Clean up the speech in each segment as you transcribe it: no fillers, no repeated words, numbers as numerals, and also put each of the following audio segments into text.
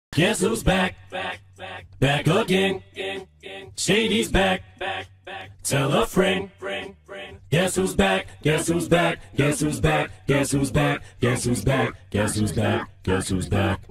Guess who's back? Back again. Shady's back. Tell a friend. Guess who's back? Guess who's back? Guess who's back? Guess who's back? Guess who's back? Guess who's back? Guess who's back?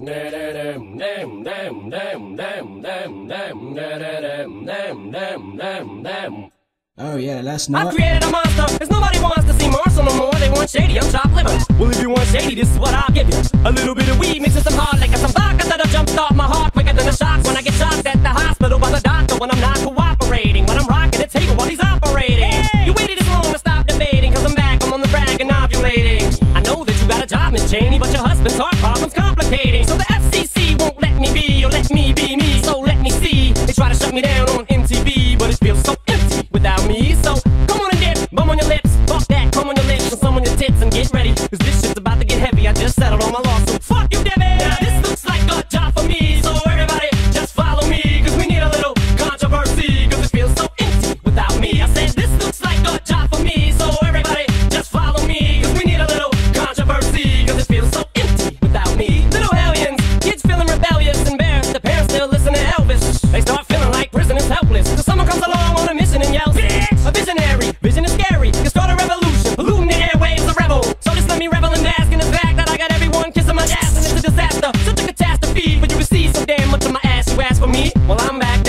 Oh yeah, last night. I created a monster, cause nobody wants to see Marshall no more. They want Shady, I'm chopped liver. Well, if you want Shady, this is what I'll give you. A little bit of weed mixed with some hard liquor, some vodka that'll jumpstart my heart quicker than a shock when I get shocked at the hospital by the doctor when I'm not cooperating. When I'm rocking the table while he's operating. Hey! You waited this long to stop debating, cause I'm back, I'm on the brag and ovulating. I know that you got a job, Miss Cheney, but your husband's heart problem's complicating. So the FCC won't let me be, or let me be me, so let me see. They try to shut me down on MTV, but it feels so empty without me. So come on and dip, bum on your lips, fuck that, come on your lips, and some on your tits, and get ready, cause this shit's about to get heavy. I just settled on my lawsuit. Fuck you, Debbie! Now this looks like a job for me, so everybody just follow me, cause we need a little controversy, cause it feels so empty without me. I said this looks like a job for me, so everybody just follow me, cause we need a little controversy, cause it feels so empty without me. Little hellions, kids feeling rebellious, embarrassed, the parents still listen to Elvis. They start feeling like prisoners helpless, cause someone comes along on a mission and yells, a visionary, vision is scary, can start a revolution, polluting the airwaves, a rebel. So just let me revel and bask in the fact that I got everyone kissing my ass, and it's a disaster, such a catastrophe, but you can see so damn much of my ass. You ask for me, well I'm back.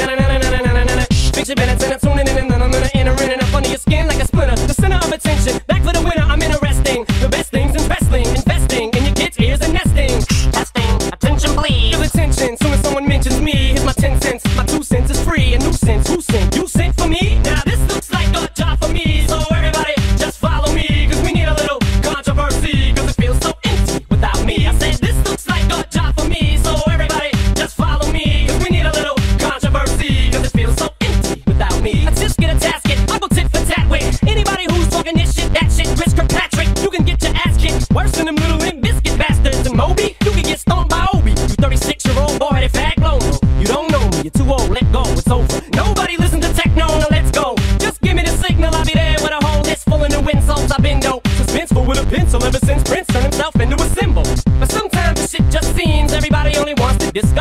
Picture minutes and I'm tuning in and I'm gonna enter in and up under your skin like a splinter, the center of attention. Back for the winner, I'm interesting. The best things in wrestling, investing in your kids' ears and nesting. Testing, attention please. Feel attention, soon as someone mentions me. Here's my 10 cents, my 2 cents is free. A nuisance, who sent? You sent for me? Now this looks like a job for me, so everybody just follow me, cause we need a little controversy, cause it feels so empty without me. I said this looks like a job for me, so everybody just follow me, cause we need a little controversy, cause it feels so empty without me. I just get a tasket, I go tit for tat with anybody who's talking this shit, that shit. Chris Kirkpatrick, you can get your ass kicked worse than them little Limp Bizkit bastards. And Moby, you can get stomped by Obi. You 36-year-old boy-headed fag loner. You don't know me, you're too old, let go, it's over. Nobody listen to techno, now let's go. Just give me the signal, I'll be there with a whole list full of new insults. I've been dope, suspenseful with a pencil ever since Prince turned himself into a symbol. But sometimes the shit just seems everybody only wants to discuss